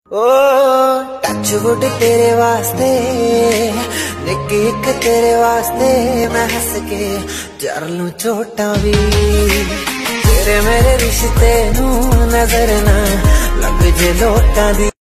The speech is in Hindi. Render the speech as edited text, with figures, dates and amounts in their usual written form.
ओ टच वुड तेरे वास्ते निक्की एक तेरे वास्ते मैं हस के जर लूं चोटां भी तेरे मेरे रिश्ते नूं नजर ना लग जे लोटां दी।